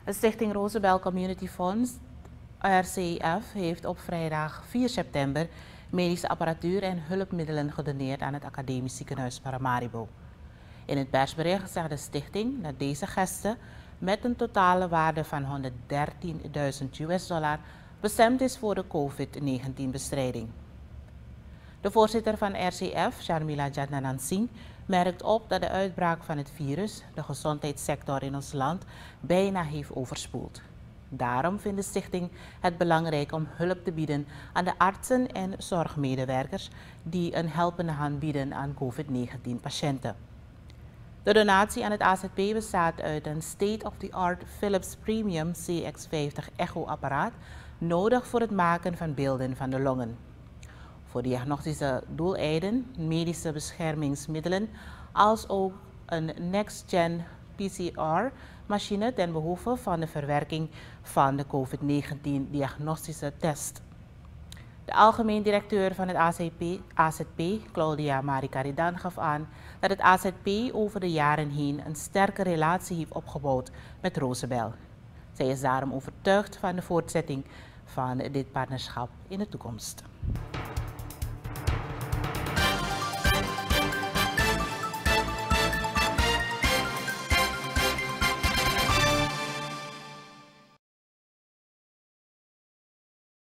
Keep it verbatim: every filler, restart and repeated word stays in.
De Stichting Roosevelt Community Funds, R C F, heeft op vrijdag vier september medische apparatuur en hulpmiddelen gedoneerd aan het Academisch Ziekenhuis Paramaribo. In het persbericht zegt de stichting dat deze gesten met een totale waarde van honderddertienduizend U S dollar bestemd is voor de COVID negentien bestrijding. De voorzitter van R C F, Sharmila Jadnanan Singh, merkt op dat de uitbraak van het virus de gezondheidssector in ons land bijna heeft overspoeld. Daarom vindt de stichting het belangrijk om hulp te bieden aan de artsen en zorgmedewerkers die een helpende hand bieden aan COVID negentien patiënten. De donatie aan het A Z P bestaat uit een state-of-the-art Philips Premium C X vijftig echo-apparaat, nodig voor het maken van beelden van de longen. Voor diagnostische doeleinden, medische beschermingsmiddelen, als ook een next-gen P C R-machine ten behoeve van de verwerking van de COVID negentien diagnostische test. De algemeen directeur van het A Z P, Claudia Maricaridan, gaf aan dat het A Z P over de jaren heen een sterke relatie heeft opgebouwd met Roosevelt. Zij is daarom overtuigd van de voortzetting van dit partnerschap in de toekomst.